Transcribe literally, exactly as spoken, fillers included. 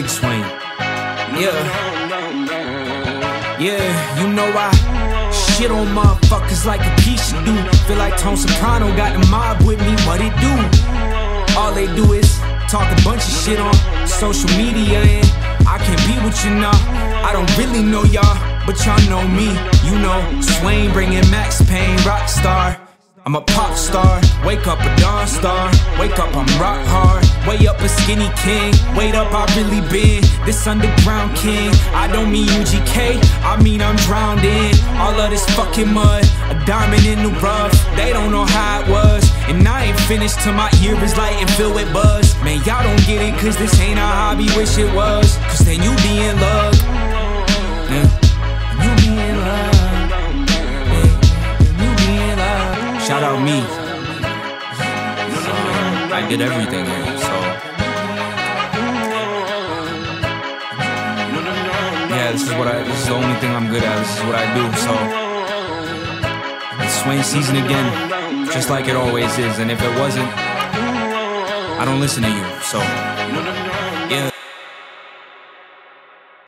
Big Swaine. Yeah. Yeah, you know I shit on motherfuckers like a pishadoo. Feel like Tone Soprano got the mob with me, what it do? All they do is talk a bunch of shit on social media, and I can't be with you now. I don't really know y'all, but y'all know me. You know, Swaine bringing max pain, rock star. I'm a pop star, wake up a dawn star. Wake up, I'm rock hard. Way up a skinny king. Wait up, I really been this underground king. I don't mean U G K, I mean I'm drowned in all of this fucking mud, a diamond in the rough. They don't know how it was, and I ain't finished till my ear is light and filled with buzz. Man, y'all don't get it, cause this ain't a hobby, wish it was. Cause then you be in love, yeah. You be in love, yeah. You be in love. Shout out me. uh, I did everything here, so yeah, this is what I this is the only thing I'm good at. This is what I do. So it's Swaine season again, just like it always is. And if it wasn't, I don't listen to you. So